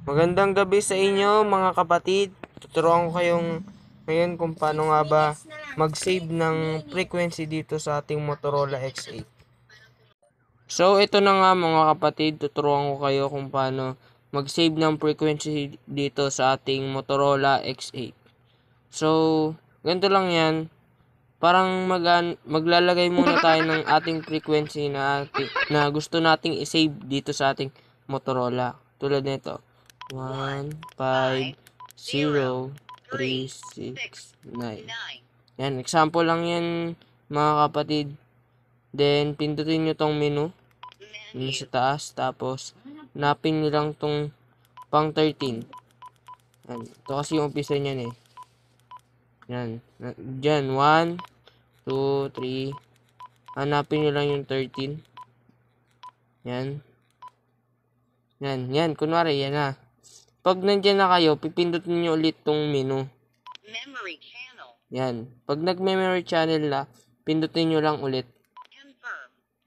Magandang gabi sa inyo mga kapatid. Tuturuan ko kayong ngayon kung paano nga ba mag-save ng frequency dito sa ating Motorola X8. So ito na nga mga kapatid, tuturuan ko kayo kung paano mag-save ng frequency dito sa ating Motorola X8. So ganito lang yan. Parang maglalagay muna tayo ng ating frequency na gusto nating i-save dito sa ating Motorola. Tulad nito. 1, 5, 0, 3, 6, 9. Yan, example lang yan mga kapatid. Then, pindutin nyo tong menu. Menu sa taas. Tapos, hanapin nyo lang tong pang 13. Yan, ito kasi yung umpisa nyan eh. Yan, dyan, 1, 2, 3. Hanapin nyo lang yung 13. Yan. Yan, kunwari, yan na. Pag nandyan na kayo, pipindutin nyo ulit tong menu. Memory channel. Yan. Pag nag-memory channel na, pindutin nyo lang ulit. Confirm.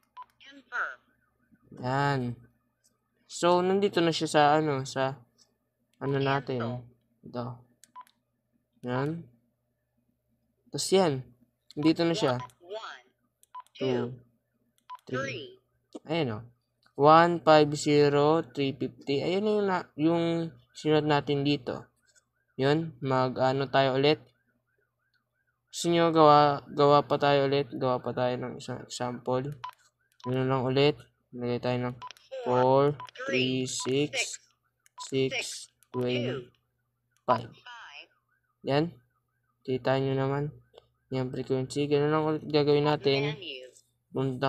Yan. So, nandito na siya sa natin. Ito. Yan. Tapos yan. Nandito na siya. 2, 3. Ayan o. 1, 5, 0, 350. Ayan na yung sinunod natin dito. Yun, mag-ano tayo ulit. Gusto nyo gawa pa tayo ulit. Gawa pa tayo ng isang example. Yun lang ulit. Lagay tayo ng 4, 3, 6, 6, 2, 5. Yan. Kita nyo naman. Yan, frequency. Ganun lang ulit gagawin natin. Punta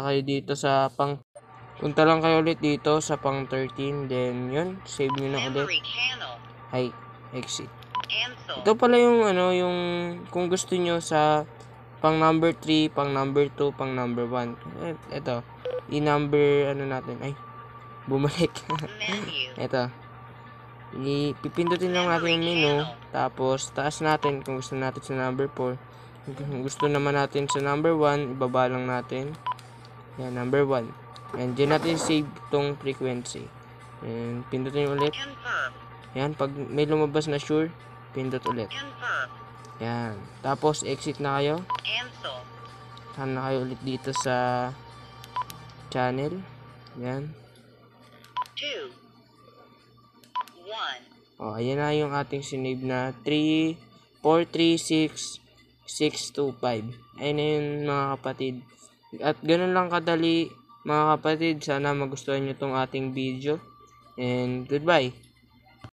lang kayo ulit dito sa pang 13. Then, yun. Save nyo na ulit. Hi. Exit. Ito pala yung yung kung gusto nyo sa pang number 3, pang number 2, pang number 1. Ito. I-number natin. Ay. Bumalik. Ito. Pipindutin lang natin yung menu. Tapos, taas natin kung gusto natin sa number 4. Kung gusto naman natin sa number 1, ibaba lang natin. Yan, number 1. And dyan natin save tong frequency. And pindutin ulit. Yan, pag may lumabas na sure, pindot ulit. Yan. Tapos exit na kayo. Saan na kayo ulit dito sa channel. Yan. 2, 1. Oh, ayan na yung ating sinave na 3, 4, 3, 6, 6, 2, 5. Ayun na yun mga kapatid. At ganun lang kadali mga kapatid, sana magustuhan nyo tong ating video. And goodbye.